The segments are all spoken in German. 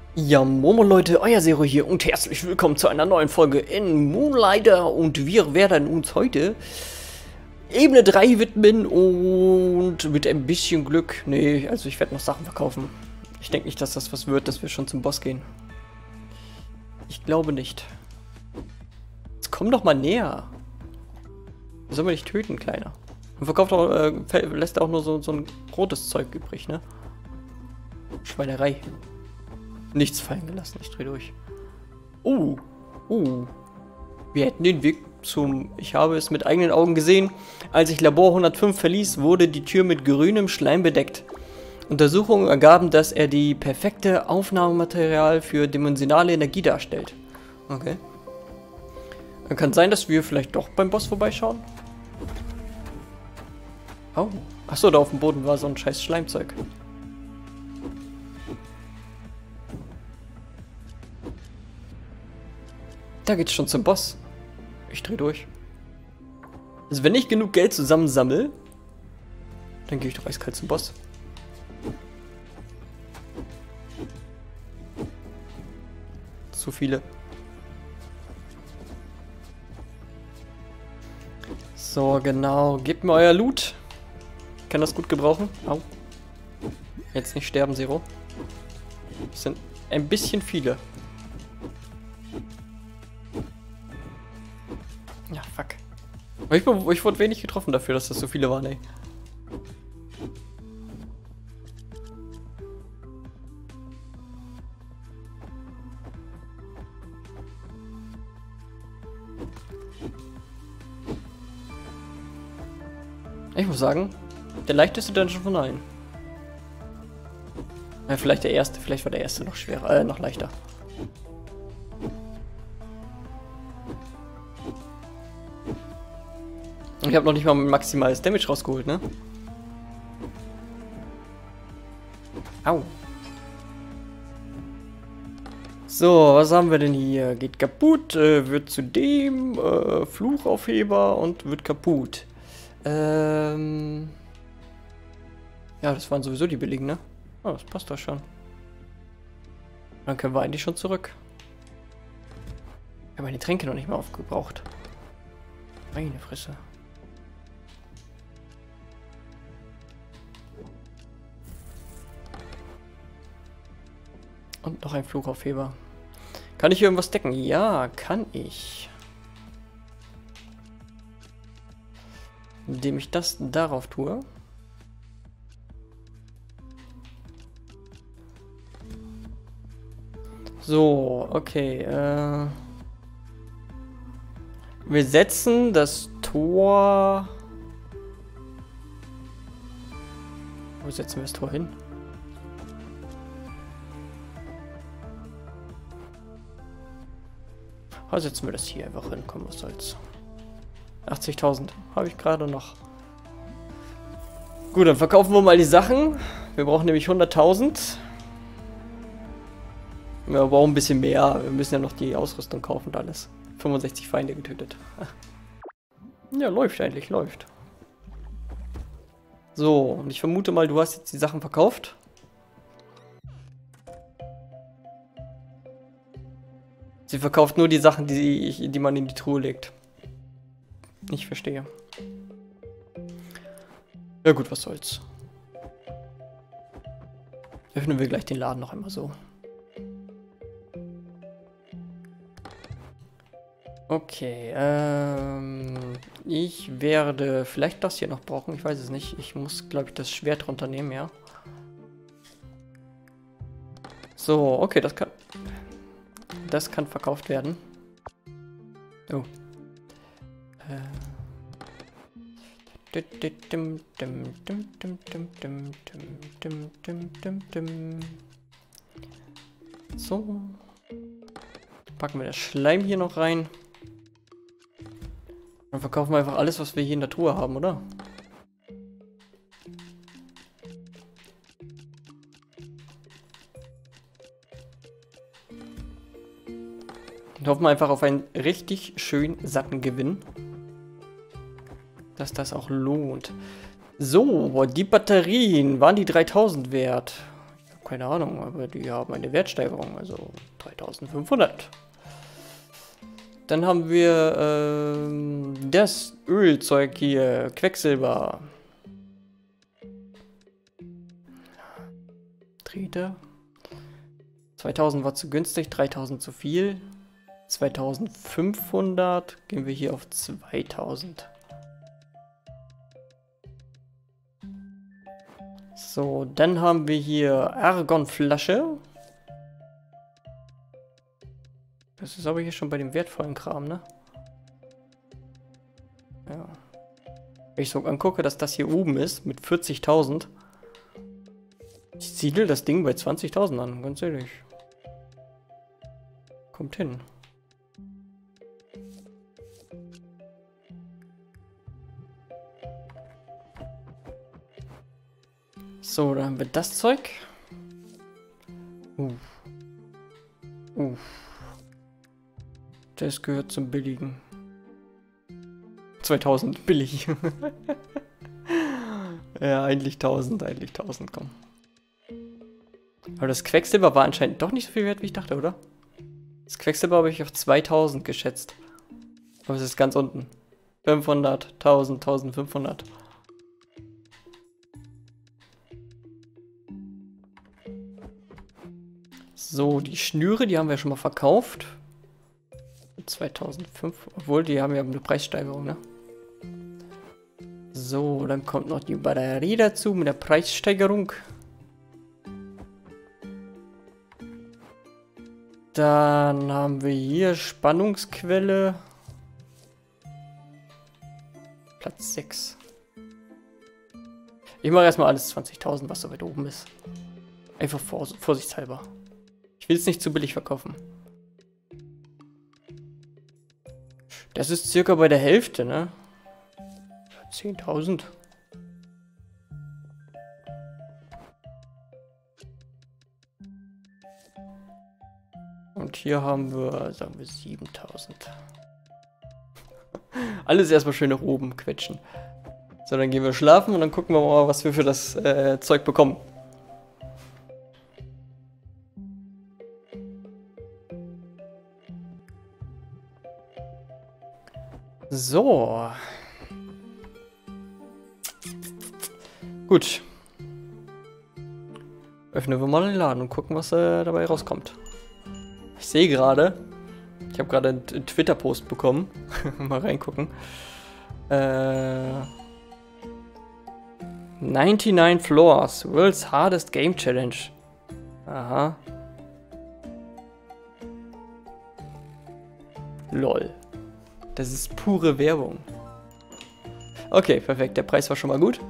Ja, Momo Leute, euer Zero hier und herzlich willkommen zu einer neuen Folge in Moonlighter und wir werden uns heute Ebene 3 widmen und mit ein bisschen Glück, nee, also ich werde noch Sachen verkaufen. Ich denke nicht, dass das was wird, dass wir schon zum Boss gehen. Ich glaube nicht. Jetzt komm doch mal näher. Sollen wir dich töten, Kleiner? Und verkauft auch, lässt auch nur so ein rotes Zeug übrig, ne? Schweinerei. Nichts fallen gelassen, ich dreh durch. Wir hätten den Weg zum... Ich habe es mit eigenen Augen gesehen. Als ich Labor 105 verließ, wurde die Tür mit grünem Schleim bedeckt. Untersuchungen ergaben, dass er die perfekte Aufnahmematerial für dimensionale Energie darstellt. Okay. Dann kann sein, dass wir vielleicht doch beim Boss vorbeischauen. Oh. Achso, da auf dem Boden war so ein scheiß Schleimzeug. Da geht's schon zum Boss. Ich dreh durch. Also wenn ich genug Geld zusammensammle, dann gehe ich doch eiskalt zum Boss. Zu viele. So, genau. Gebt mir euer Loot. Ich kann das gut gebrauchen. Au. Jetzt nicht sterben, Zero. Das sind ein bisschen viele. Ja, fuck. Ich wurde wenig getroffen dafür, dass das so viele waren, ey. Ich muss sagen, der leichteste Dungeon von allen. Ja, vielleicht der erste, vielleicht war der erste noch schwerer, noch leichter. Ich habe noch nicht mal maximales Damage rausgeholt, ne? Au. So, was haben wir denn hier? Geht kaputt, wird zu dem, Fluchaufheber und wird kaputt. Ja, das waren sowieso die billigen, ne? Oh, das passt doch schon. Dann können wir eigentlich schon zurück. Ich habe meine Tränke noch nicht mehr aufgebraucht. Meine Fresse. Und noch ein Fluchaufheber. Kann ich hier irgendwas decken? Ja, kann ich. Indem ich das darauf tue. So, okay. Wir setzen das Tor... Wo setzen wir das Tor hin? Setzen wir das hier einfach hin, komm, was soll's. 80.000 habe ich gerade noch. Gut, dann verkaufen wir mal die Sachen. Wir brauchen nämlich 100.000. Wir brauchen ein bisschen mehr. Wir müssen ja noch die Ausrüstung kaufen und alles. 65 Feinde getötet. Ja, läuft eigentlich, läuft. So, und ich vermute mal, du hast jetzt die Sachen verkauft. Sie verkauft nur die Sachen, die man in die Truhe legt. Ich verstehe. Ja gut, was soll's. Öffnen wir gleich den Laden noch einmal so. Okay, ich werde vielleicht das hier noch brauchen, ich weiß es nicht. Ich muss, glaube ich, das Schwert runternehmen, ja. So, okay, das kann verkauft werden. Oh. So. Packen wir das Schleim hier noch rein. Dann verkaufen wir einfach alles, was wir hier in der Truhe haben, oder? Und hoffen wir einfach auf einen richtig schön satten Gewinn. Dass das auch lohnt. So, die Batterien, waren die 3000 wert? keine Ahnung, aber die haben eine Wertsteigerung, also 3500. Dann haben wir das Ölzeug hier, Quecksilber. Trete. 2000 war zu günstig, 3000 zu viel. 2500, gehen wir hier auf 2000. So, dann haben wir hier Argonflasche. Das ist aber hier schon bei dem wertvollen Kram, ne? Ja. Wenn ich so angucke, dass das hier oben ist, mit 40.000. Ich siedel das Ding bei 20.000 an, ganz ehrlich. Kommt hin. So, dann haben wir das Zeug. Das gehört zum Billigen. 2000, billig. Ja, eigentlich 1000, komm. Aber das Quecksilber war anscheinend doch nicht so viel wert, wie ich dachte, oder? Das Quecksilber habe ich auf 2000 geschätzt. Aber es ist ganz unten. 500, 1000, 1500. So, die Schnüre, die haben wir schon mal verkauft. 2005, obwohl die haben ja eine Preissteigerung, ne? So, dann kommt noch die Batterie dazu mit der Preissteigerung. Dann haben wir hier Spannungsquelle. Platz 6. Ich mache erstmal alles 20.000, was so weit oben ist. Einfach vorsichtshalber. Ich will es nicht zu billig verkaufen. Das ist circa bei der Hälfte, ne? 10.000. Und hier haben wir, sagen wir, 7.000. Alles erstmal schön nach oben quetschen. So, dann gehen wir schlafen und dann gucken wir mal, was wir für das Zeug bekommen. So. Gut. Öffnen wir mal den Laden und gucken, was dabei rauskommt. Ich sehe gerade, ich habe gerade einen Twitter-Post bekommen. Mal reingucken. 99 Floors, World's Hardest Game Challenge. Aha. Lol. Das ist pure Werbung. Okay, perfekt. Der Preis war schon mal gut.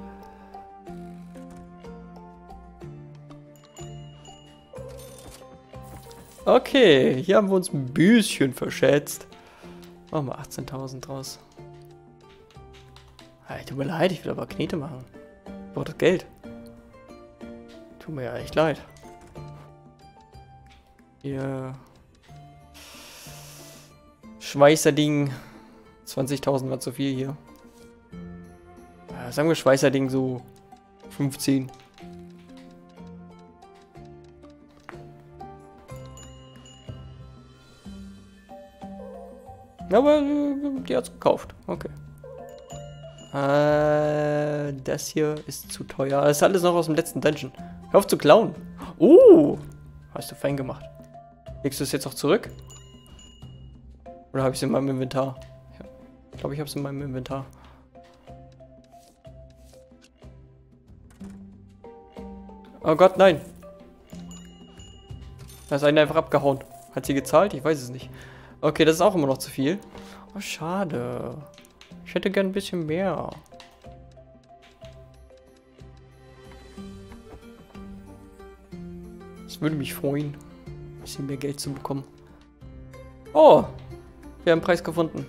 Okay, hier haben wir uns ein bisschen verschätzt. Machen wir 18.000 draus. Hey, tut mir leid, ich will aber Knete machen. Ich brauche das Geld. Tut mir ja echt leid. Hier. Schweißerding. 20.000 war zu viel hier. Ja, sagen wir Schweißerding so 15. Aber die hat's gekauft. Okay. Das hier ist zu teuer. Das ist alles noch aus dem letzten Dungeon. Hör auf zu klauen. Oh! Hast du fein gemacht. Legst du es jetzt auch zurück? Oder habe ich es in meinem Inventar? Ja. Ich glaube, ich habe es in meinem Inventar. Oh Gott, nein. Da ist eine einfach abgehauen. Hat sie gezahlt? Ich weiß es nicht. Okay, das ist auch immer noch zu viel. Oh, schade. Ich hätte gern ein bisschen mehr. Das würde mich freuen, ein bisschen mehr Geld zu bekommen. Oh, wir haben einen Preis gefunden.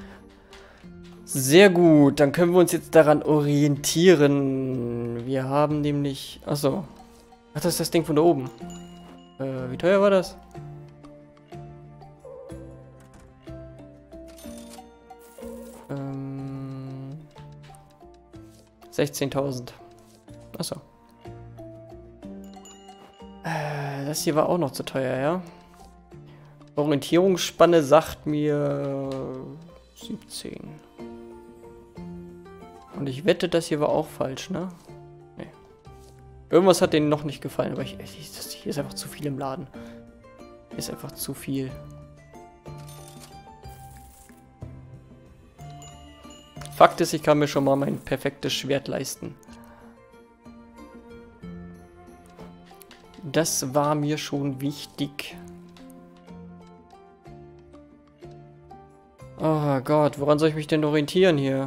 Sehr gut, dann können wir uns jetzt daran orientieren. Wir haben nämlich... Achso. Ach, das ist das Ding von da oben. Wie teuer war das? Ähm... 16.000. Achso. Das hier war auch noch zu teuer, ja? Orientierungsspanne sagt mir 17. Und ich wette, das hier war auch falsch, ne? Nee. Irgendwas hat denen noch nicht gefallen, aber hier ist einfach zu viel im Laden. Hier ist einfach zu viel. Fakt ist, ich kann mir schon mal mein perfektes Schwert leisten. Das war mir schon wichtig. Oh Gott, woran soll ich mich denn orientieren hier?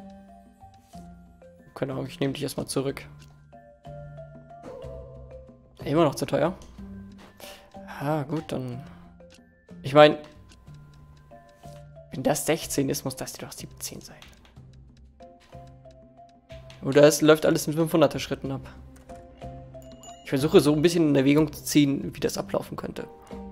Keine Ahnung, ich nehme dich erstmal zurück. Immer noch zu teuer. Ah, gut, dann... Ich meine... Wenn das 16 ist, muss das doch 17 sein. Oder es läuft alles in 500er Schritten ab. Ich versuche so ein bisschen in Erwägung zu ziehen, wie das ablaufen könnte.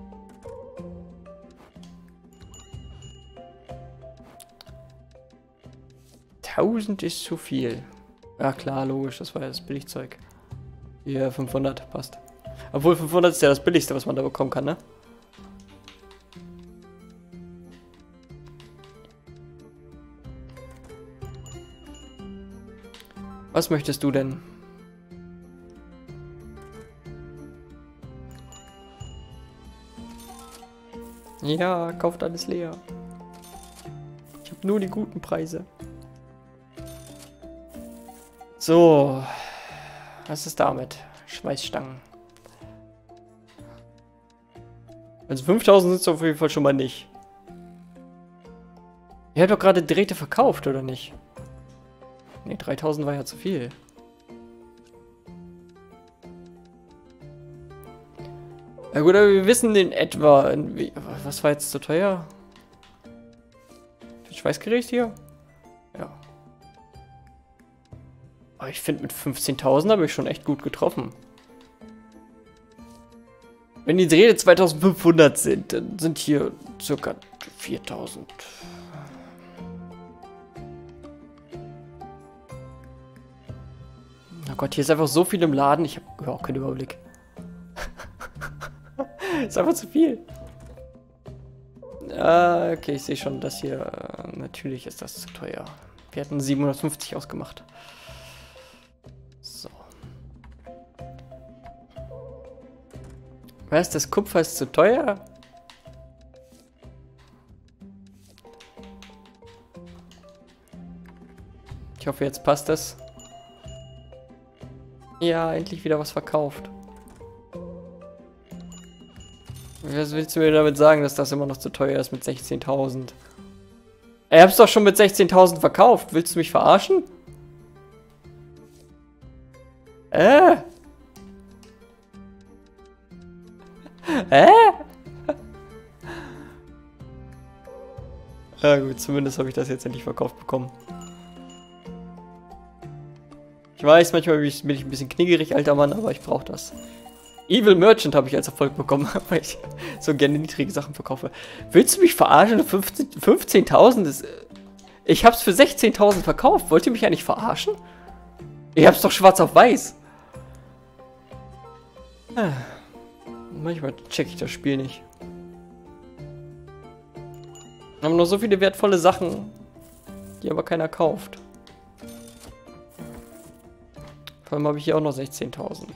$1000 ist zu viel. Ja klar, logisch, das war ja das Billigzeug. Hier, 500, passt. Obwohl 500 ist ja das Billigste, was man da bekommen kann, ne? Was möchtest du denn? Ja, kauft alles leer. Ich habe nur die guten Preise. So. Was ist damit? Schweißstangen. Also 5000 sind es auf jeden Fall schon mal nicht. Ihr habt doch gerade Drähte verkauft, oder nicht? Ne, 3000 war ja zu viel. Na gut, aber wir wissen in etwa... Was war jetzt zu teuer? Das Schweißgerät hier? Ja. Aber ich finde, mit 15.000 habe ich schon echt gut getroffen. Wenn die Drähte 2500 sind, dann sind hier ca. 4000. Oh Gott, hier ist einfach so viel im Laden. Ich habe überhaupt keinen Überblick. Ist einfach zu viel. Okay, ich sehe schon, dass hier... natürlich ist das zu teuer. Wir hatten 750 ausgemacht. So. Was? Das Kupfer ist zu teuer? Ich hoffe, jetzt passt das. Ja, endlich wieder was verkauft. Was willst du mir damit sagen, dass das immer noch zu teuer ist mit 16.000? Ich hab's doch schon mit 16.000 verkauft. Willst du mich verarschen? Äh? Ja gut, zumindest habe ich das jetzt endlich verkauft bekommen. Ich weiß, manchmal bin ich ein bisschen kniggerig, alter Mann, aber ich brauche das. Evil Merchant habe ich als Erfolg bekommen, weil ich so gerne niedrige Sachen verkaufe. Willst du mich verarschen? 15.000 ist... Ich habe es für 16.000 verkauft. Wollt ihr mich eigentlich verarschen? Ich hab's doch schwarz auf weiß. Manchmal check ich das Spiel nicht. Wir haben noch so viele wertvolle Sachen, die aber keiner kauft. Vor allem habe ich hier auch noch 16.000.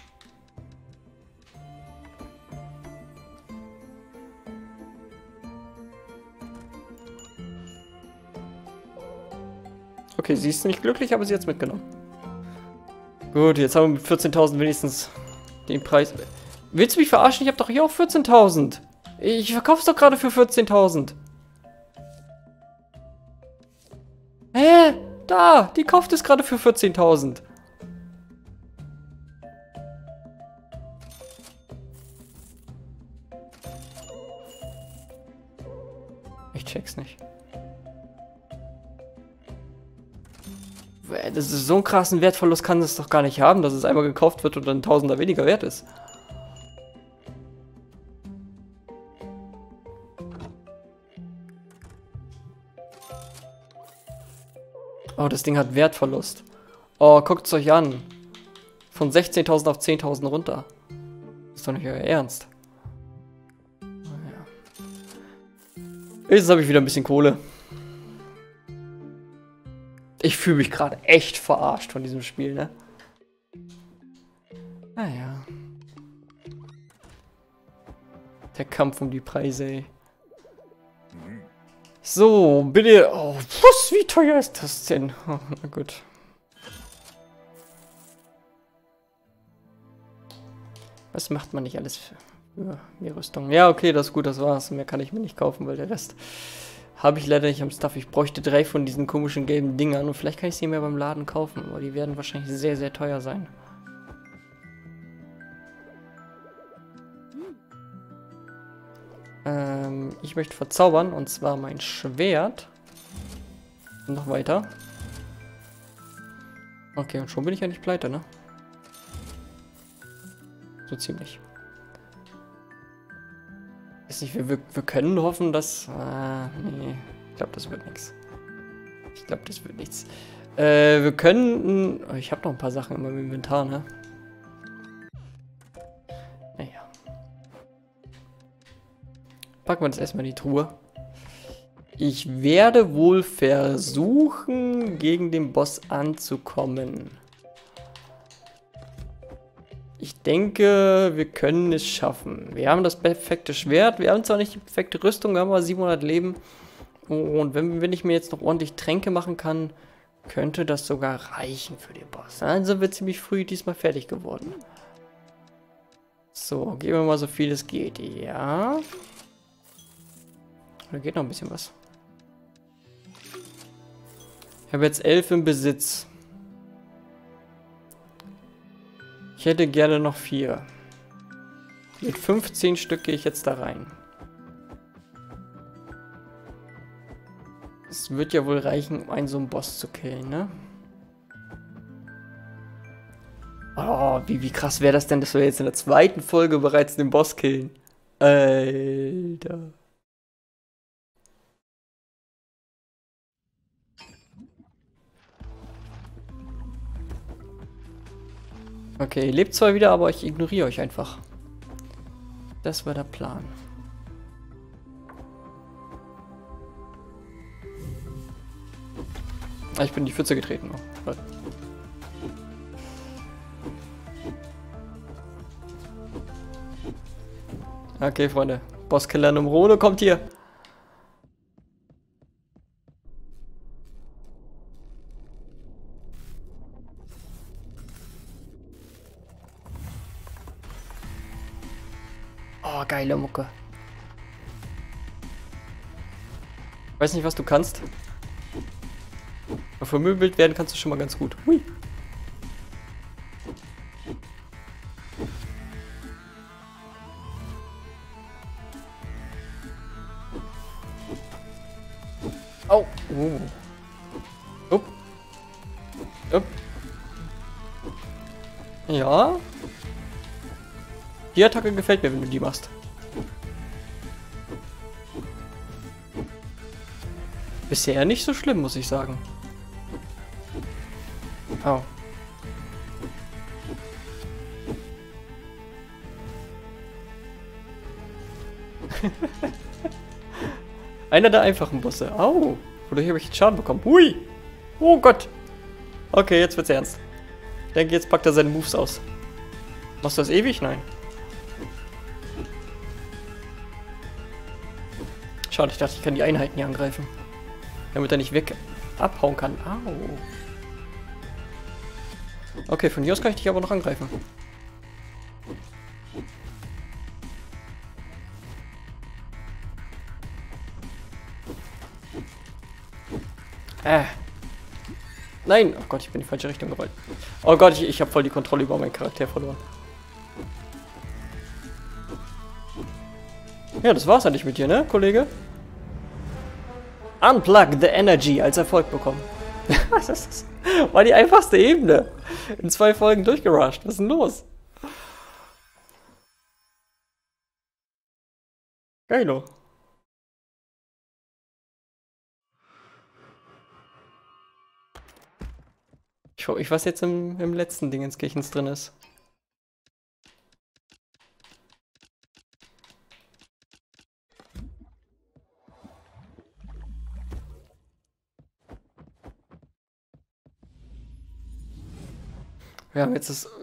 Okay, sie ist nicht glücklich, aber sie hat es mitgenommen. Gut, jetzt haben wir mit 14.000 wenigstens den Preis. Willst du mich verarschen? Ich habe doch hier auch 14.000. Ich verkaufe es doch gerade für 14.000. Hä? Da, die kauft es gerade für 14.000. Ich check's nicht. Das ist so einen krassen Wertverlust kann es doch gar nicht haben, dass es einmal gekauft wird und dann Tausender weniger wert ist. Oh, das Ding hat Wertverlust. Oh, guckt es euch an. Von 16.000 auf 10.000 runter. ist doch nicht euer Ernst. Naja. Jetzt habe ich wieder ein bisschen Kohle. Ich fühle mich gerade echt verarscht von diesem Spiel, ne? Naja. Der Kampf um die Preise, ey. So, bitte. Oh, was? Wie teuer ist das denn? Oh, na gut. Was macht man nicht alles für mehr Rüstung? Ja, okay, das ist gut, das war's. Mehr kann ich mir nicht kaufen, weil der Rest habe ich leider nicht am Stuff. Ich bräuchte 3 von diesen komischen gelben Dingern und vielleicht kann ich sie mir beim Laden kaufen, aber die werden wahrscheinlich sehr, sehr teuer sein. Ich möchte verzaubern und zwar mein Schwert. Und noch weiter. Okay, und schon bin ich ja nicht pleite, ne? So ziemlich. Weiß nicht, wir können hoffen, dass... nee. Ich glaube, das wird nichts. Ich glaube, das wird nichts. Wir können... Ich habe noch ein paar Sachen in meinem Inventar, ne? Naja. Packen wir das erstmal in die Truhe. Ich werde wohl versuchen, gegen den Boss anzukommen. Ich denke, wir können es schaffen. Wir haben das perfekte Schwert. Wir haben zwar nicht die perfekte Rüstung, wir haben aber 700 Leben. Und wenn ich mir jetzt noch ordentlich Tränke machen kann, könnte das sogar reichen für den Boss. Dann sind wir ziemlich früh diesmal fertig geworden. So, geben wir mal so viel es geht. Ja. Da geht noch ein bisschen was. Ich habe jetzt 11 im Besitz. Ich hätte gerne noch 4. Mit 15 Stück gehe ich jetzt da rein. Es wird ja wohl reichen, um einen so einen Boss zu killen, ne? Oh, wie krass wäre das denn, dass wir jetzt in der zweiten Folge bereits den Boss killen? Alter. Okay, ihr lebt zwar wieder, aber ich ignoriere euch einfach. Das war der Plan. Ah, ich bin in die Pfütze getreten. Oh. Okay, Freunde. Bosskiller Numero kommt hier. Oh, geile Mucke. Ich weiß nicht, was du kannst. Aber vermöbelt werden kannst du schon mal ganz gut. Hui. Au. Upp. Upp. Ja. Die Attacke gefällt mir, wenn du die machst. Bisher nicht so schlimm, muss ich sagen. Au. Einer der einfachen Bosse. Au. Wodurch habe ich jetzt Schaden bekommen? Hui. Oh Gott. Okay, jetzt wird's ernst. Ich denke, jetzt packt er seine Moves aus. Machst du das ewig? Nein. Schade, ich dachte, ich kann die Einheiten hier angreifen. Damit er nicht weg abhauen kann. Au. Okay, von hier aus kann ich dich aber noch angreifen. Nein! Oh Gott, ich bin in die falsche Richtung gerollt. Oh Gott, ich habe voll die Kontrolle über meinen Charakter verloren. Ja, das war's eigentlich mit dir, ne, Kollege? Unplug the Energy als Erfolg bekommen. Das war die einfachste Ebene. In 2 Folgen durchgerusht. Was ist denn los? Geilo. Ich weiß jetzt im letzten Dingenskirchens drin ist. Wir haben jetzt das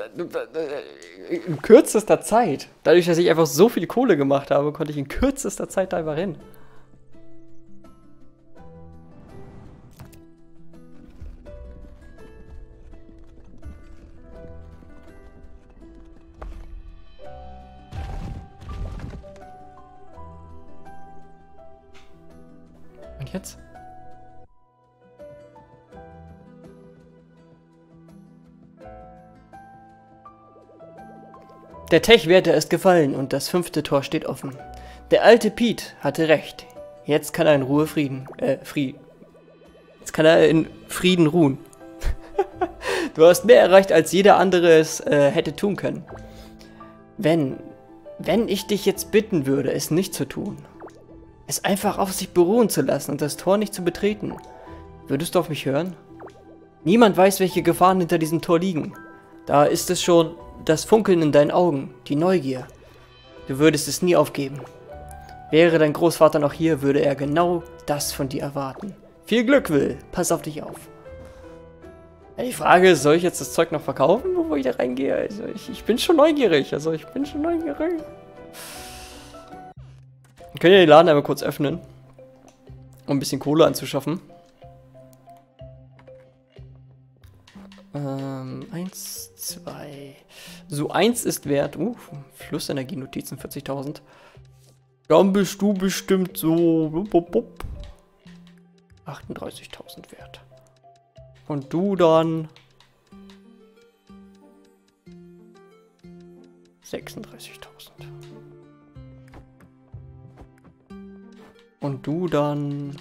in kürzester Zeit. Dadurch, dass ich einfach so viel Kohle gemacht habe, konnte ich in kürzester Zeit da einfach hin. Und jetzt? Der Tech-Wärter ist gefallen und das 5. Tor steht offen. Der alte Pete hatte recht. Jetzt kann er in Jetzt kann er in Frieden ruhen. Du hast mehr erreicht, als jeder andere es hätte tun können. Wenn ich dich jetzt bitten würde, es nicht zu tun, es einfach auf sich beruhen zu lassen und das Tor nicht zu betreten, würdest du auf mich hören? Niemand weiß, welche Gefahren hinter diesem Tor liegen. Da ist es schon das Funkeln in deinen Augen, die Neugier. Du würdest es nie aufgeben. Wäre dein Großvater noch hier, würde er genau das von dir erwarten. Viel Glück, Will. Pass auf dich auf. Ja, die Frage ist, soll ich jetzt das Zeug noch verkaufen, bevor ich da reingehe? Also ich bin schon neugierig. Wir können ja den Laden einmal kurz öffnen, um ein bisschen Kohle anzuschaffen. 1, 2. So, 1 ist wert. Flussenergienotizen 40.000. Dann bist du bestimmt so 38.000 wert. Und du dann 36.000. Und du dann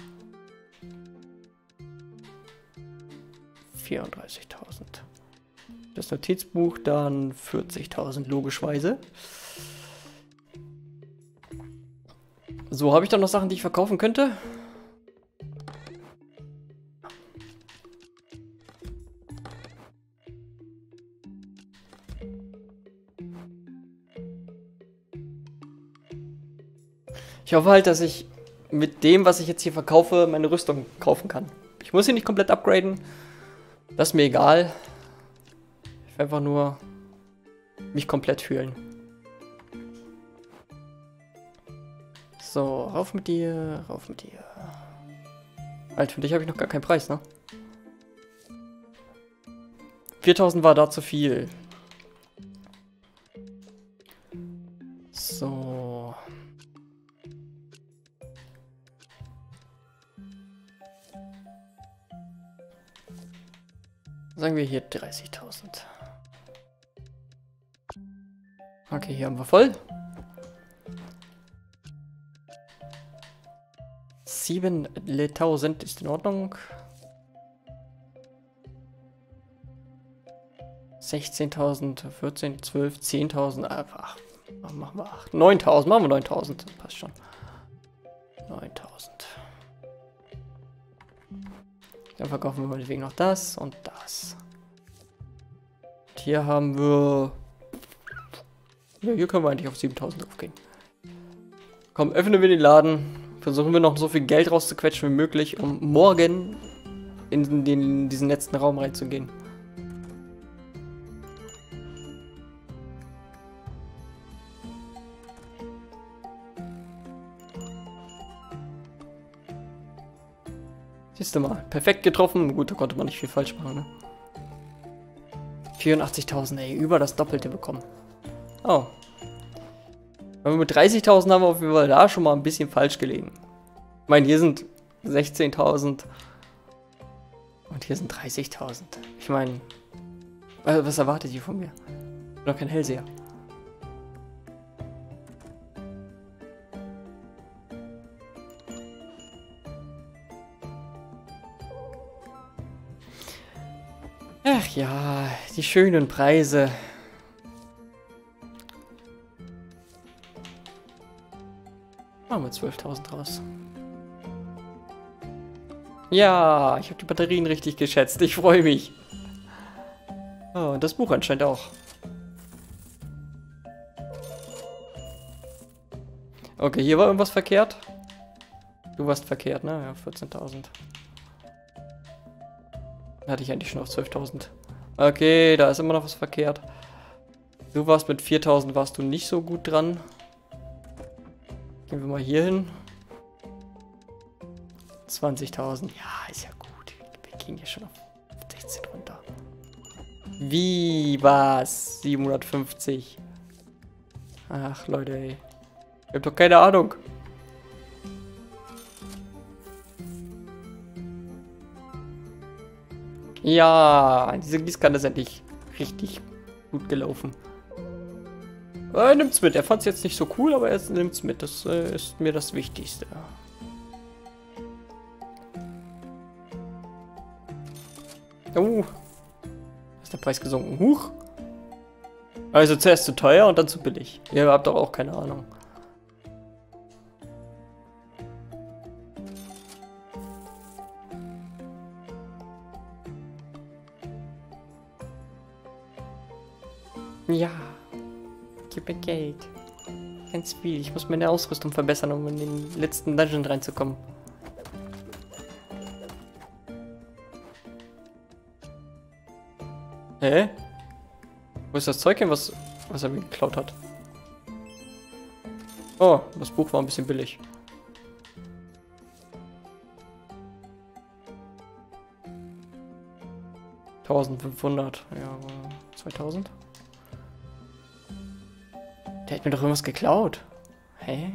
34.000. Das Notizbuch dann 40.000, logischerweise. So, habe ich dann noch Sachen, die ich verkaufen könnte? Ich hoffe halt, dass ich mit dem, was ich jetzt hier verkaufe, meine Rüstung kaufen kann. Ich muss sie nicht komplett upgraden. Das ist mir egal. Ich will einfach nur mich komplett fühlen. So, rauf mit dir, rauf mit dir. Alter, für dich habe ich noch gar keinen Preis, ne? 4.000 war da zu viel. So. Sagen wir hier 30.000. Okay, hier haben wir voll. 7.000 ist in Ordnung. 16.000, 14, 12, 10.000, 8. Machen wir 8. 9.000, machen wir 9.000. Passt schon. 9.000. Dann verkaufen wir meinetwegen noch das und das. Und hier haben wir... Ja, hier können wir eigentlich auf 7.000 draufgehen. Komm, öffnen wir den Laden. Versuchen wir noch so viel Geld rauszuquetschen wie möglich, um morgen in diesen letzten Raum reinzugehen. Siehst du mal, perfekt getroffen. Gut, da konnte man nicht viel falsch machen, ne? 84.000, ey, über das Doppelte bekommen. Oh. Wenn wir mit 30.000 haben wir auf jeden Fall da schon mal ein bisschen falsch gelegen. Ich meine, hier sind 16.000 und hier sind 30.000. Ich meine, was erwartet ihr von mir? Ich bin doch kein Hellseher. Ach ja, die schönen Preise. Machen wir 12.000 raus. Ja, ich habe die Batterien richtig geschätzt. Ich freue mich. Oh, und das Buch anscheinend auch. Okay, hier war irgendwas verkehrt. Du warst verkehrt, ne? Ja, 14.000. Hatte ich eigentlich schon auf 12.000 Okay, da ist immer noch was verkehrt. Du warst mit 4000, warst du nicht so gut dran. Gehen wir mal hier hin. 20.000, ja, ist ja gut. Wir gehen hier schon auf 16 runter. Wie, was? 750. Ach, Leute, ey. Ich hab doch keine Ahnung. Ja, diese Gießkanne ist endlich richtig gut gelaufen. Er nimmt's mit. Er fand's jetzt nicht so cool, aber er nimmt's mit. Das ist mir das Wichtigste. Oh. Ist der Preis gesunken? Huch. Also zuerst zu teuer und dann zu billig. Ihr habt doch auch keine Ahnung. Ja. Gib mir Geld. Ganz viel. Ich muss meine Ausrüstung verbessern, um in den letzten Dungeon reinzukommen. Hä? Wo ist das Zeug hin, was er mir geklaut hat? Oh, das Buch war ein bisschen billig. $1500. Ja, 2000. Der hat mir doch irgendwas geklaut. Hä?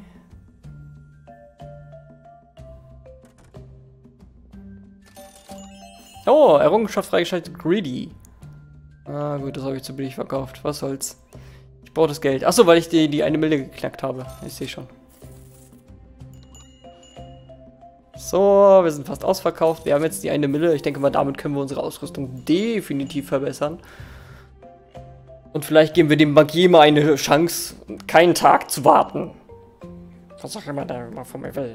Oh, Errungenschaft freigeschaltet, Greedy. Ah gut, das habe ich zu billig verkauft. Was soll's. Ich brauche das Geld. Achso, weil ich die 1 Mille geknackt habe. Ich sehe schon. So, wir sind fast ausverkauft. Wir haben jetzt die 1 Mille. Ich denke mal, damit können wir unsere Ausrüstung definitiv verbessern. Und vielleicht geben wir dem Bankier mal eine Chance, keinen Tag zu warten. Was auch immer der mal von mir will.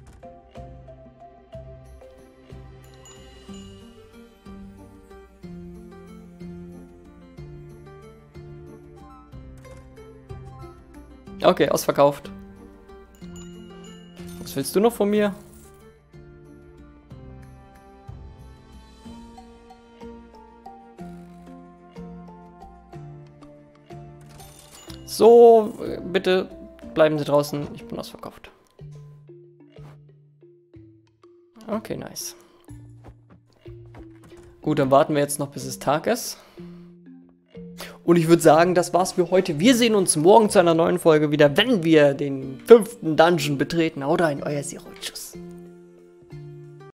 Okay, ausverkauft. Was willst du noch von mir? So, bitte bleiben Sie draußen. Ich bin ausverkauft. Okay, nice. Gut, dann warten wir jetzt noch, bis es Tag ist. Und ich würde sagen, das war's für heute. Wir sehen uns morgen zu einer neuen Folge wieder, wenn wir den 5. Dungeon betreten. Haut rein, euer Zero. Tschüss.